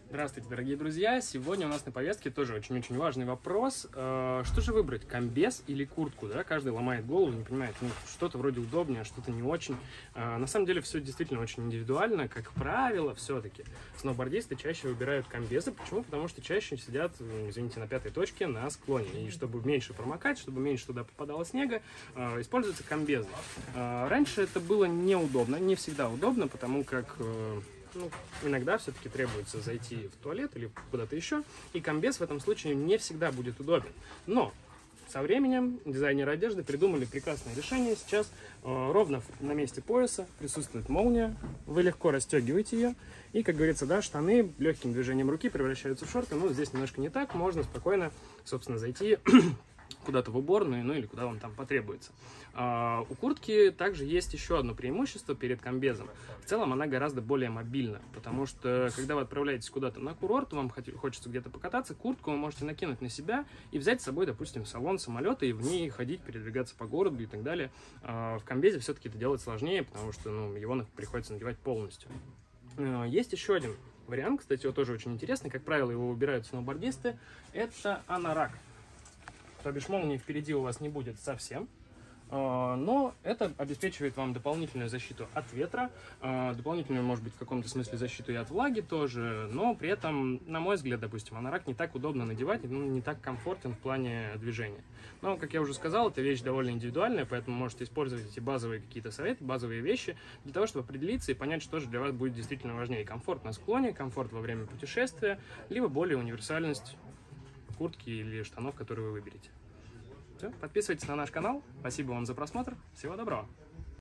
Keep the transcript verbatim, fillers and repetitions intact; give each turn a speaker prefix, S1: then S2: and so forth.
S1: Здравствуйте, дорогие друзья! Сегодня у нас на повестке тоже очень-очень важный вопрос. Что же выбрать, комбез или куртку? Да? Каждый ломает голову, не понимает, ну, что-то вроде удобнее, а что-то не очень. На самом деле все действительно очень индивидуально. Как правило, все-таки сноубордисты чаще выбирают комбезы. Почему? Потому что чаще сидят, извините, на пятой точке на склоне. И чтобы меньше промокать, чтобы меньше туда попадало снега, используются комбезы. Раньше это было неудобно, не всегда удобно, потому как... Ну, иногда все-таки требуется зайти в туалет или куда-то еще, и комбез в этом случае не всегда будет удобен. Но со временем дизайнеры одежды придумали прекрасное решение. Сейчас э, ровно на месте пояса присутствует молния, вы легко расстегиваете ее, и, как говорится, да, штаны легким движением руки превращаются в шорты. Но здесь немножко не так, можно спокойно, собственно, зайти куда-то в уборную, ну или куда вам там потребуется. А, у куртки также есть еще одно преимущество перед комбезом. В целом она гораздо более мобильна, потому что когда вы отправляетесь куда-то на курорт, вам хочется где-то покататься, куртку вы можете накинуть на себя и взять с собой, допустим, в салон самолета и в ней ходить, передвигаться по городу и так далее. А, в комбезе все-таки это делать сложнее, потому что ну, его приходится надевать полностью. А, есть еще один вариант, кстати, его тоже очень интересный. Как правило, его выбирают сноубордисты. Это анорак. То бишь молнии впереди у вас не будет совсем, но это обеспечивает вам дополнительную защиту от ветра, дополнительную, может быть, в каком-то смысле защиту и от влаги тоже, но при этом, на мой взгляд, допустим, анорак не так удобно надевать, ну, не так комфортен в плане движения. Но, как я уже сказал, эта вещь довольно индивидуальная, поэтому можете использовать эти базовые какие-то советы, базовые вещи для того, чтобы определиться и понять, что же для вас будет действительно важнее: комфорт на склоне, комфорт во время путешествия, либо более универсальность куртки или штанов, которые вы выберете. Все, подписывайтесь на наш канал. Спасибо вам за просмотр. Всего доброго.